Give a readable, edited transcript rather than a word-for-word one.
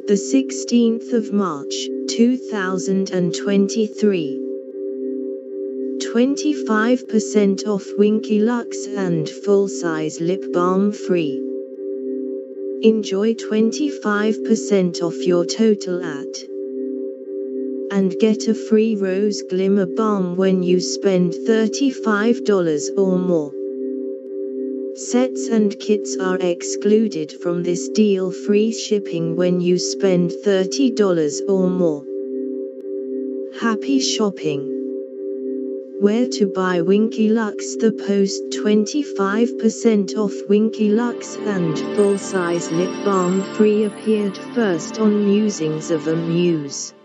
The 16th of March, 2023. 25% off Winky Luxe and full-size lip balm free. Enjoy 25% off your total at and get a free rose glimmer balm when you spend $35 or more. Sets and kits are excluded from this deal. Free shipping when you spend $30 or more. Happy shopping! Where to buy Winky Luxe? The post 25% off Winky Luxe and full-size lip balm free appeared first on Musings of a Muse.